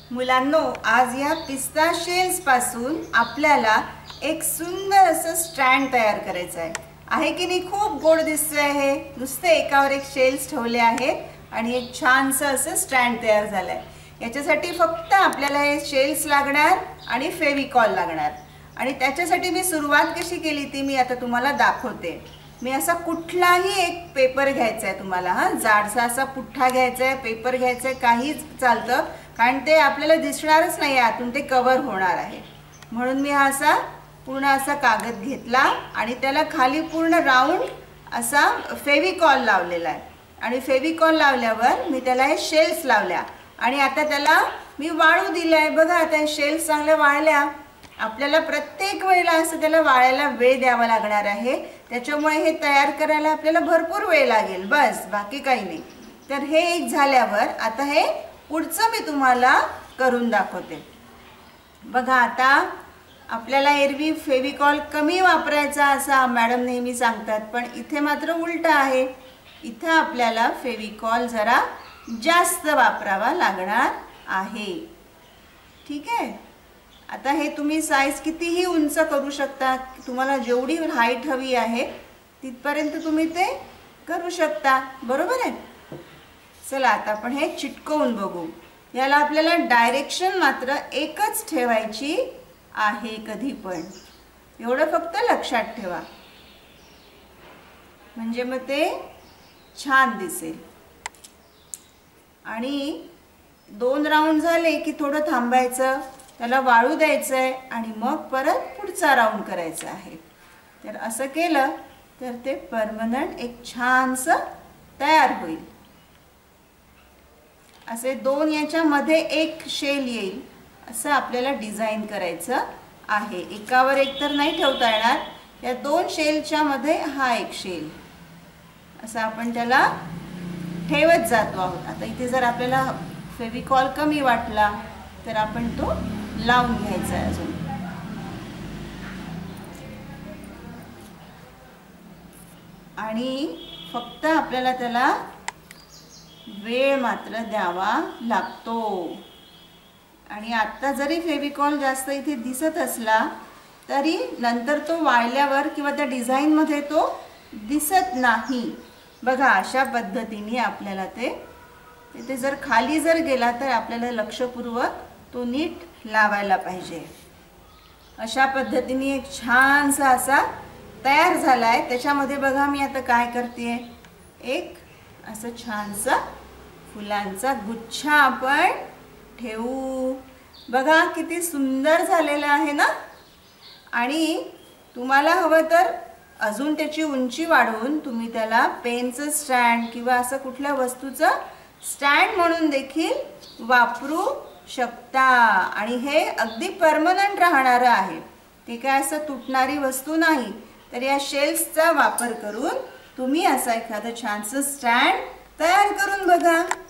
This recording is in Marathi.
मुलांनो, आज या पिस्ता शेल्स पासून आपल्याला एक सुंदर असं स्टँड तयार करायचं आहे की नाही। खूप गोड दिसतंय हे। नुसते एकावर एक शेल्स ठेवले आहेत आणि एक छानसं असं स्टँड तयार झालंय। याच्यासाठी फक्त आपल्याला हे शेल्स लागणार आणि फेविकॉल लागणार आणि त्याच्यासाठी मी सुरुवात कशी केली ती मी आता तुम्हाला दाखवते। मी असा कुठलाही एक पेपर घ्यायचा आहे तुम्हाला, जाडसा असा पुठ्ठा घ्यायचा आहे, पेपर घ्यायचा आहे, काहीच चालतं, कारण ते आपल्याला दिसणारच नाही, आतून ते कव्हर होणार आहे। म्हणून मी हा असा पूर्ण असा कागद घेतला आणि त्याला खाली पूर्ण राऊंड असा फेविकॉल लावलेला आहे आणि फेविकॉल लावल्यावर मी त्याला हे शेल्स लावल्या आणि आता त्याला मी वाळू दिलाय। बघा आता हे शेल्स चांगल्या वाळल्या। आपल्याला प्रत्येक वेळेला असं त्याला वाळायला वेळ द्यावा लागणार आहे, त्याच्यामुळे हे तयार करायला आपल्याला भरपूर वेळ लागेल, बस बाकी काही नाही। तर हे एक झाल्यावर आता हे पुढचं मी तुम्हाला करून दाखवते। बघा आता आपल्याला एरवी फेविकॉल कमी वापरायचा असा मॅडम नेहमी सांगतात, पण इथे मात्र उलट आहे। इथे आपल्याला फेविकॉल जरा जास्त वापरावा लागणार आहे, ठीक आहे। आता हे तुम्ही साइज कितीही उंच करू शकता, तुम्हाला जेवढी हाईट हवी आहे तिथपर्यंत तुम्ही ते करू शकता, बरोबर आहे। चला आता आपण हे चिटकवून बघू। याला आपल्याला डायरेक्शन मात्र एकच ठेवायची आहे, कधी पण एवढं फक्त लक्षात ठेवा, म्हणजे मग ते छान दिसेल। आणि 2 राऊंड झाले की थोडं थांबायचं, त्याला वाळू द्यायचं आहे आणि मग परत पुढचा राऊंड करायचा आहे। तर असं केलं तर ते परमनंट एक छानसं तयार होईल। असे 2 याच्यामध्ये एक शेल येईल असं आपल्याला डिझाईन करायचं आहे। एकावर एक तर नाही ठेवता येणार, या 2 शेलच्या मध्ये हा एक शेल असं आपण त्याला ठेवत जातो आहोत। आता इथे जर आपल्याला फेविकॉल कमी वाटला तर आपण तो लावून घ्यायचा आहे अजून। आणि फक्त आपल्याला त्याला वेळ मात्र द्यावा लागतो। आणि आता जरी फेविकॉल जास्त इथे दिसत असला तरी नंतर तो वाळल्यावर किंवा त्या डिझाईन मध्ये तो दिसत नाही। बघा अशा पद्धतीने आपल्याला ते जर खाली जर गेला तर आपल्याला लक्षपूर्वक तो नीट लावायला पाहिजे। अशा पद्धतीने एक छानसा असा तयार झालाय। त्याच्यामध्ये बघा मी आता काय करते, एक असं छानसा फुलांचा गुच्छा आपण ठेवू। बघा किती सुंदर झालेला आहे ना। आणि तुम्हाला हवं तर अजून त्याची उंची वाढवून तुम्ही त्याला पेनचं स्टँड किंवा असं कुठल्या वस्तूचं स्टँड म्हणून देखील वापरू शकता आणि हे अगदी परमनंट राहणार आहे, ते काय असं तुटणारी वस्तू नाही। तर या शेल्सचा वापर करून तुम्ही असा एखादं छानसं स्टँड तयार करून बघा।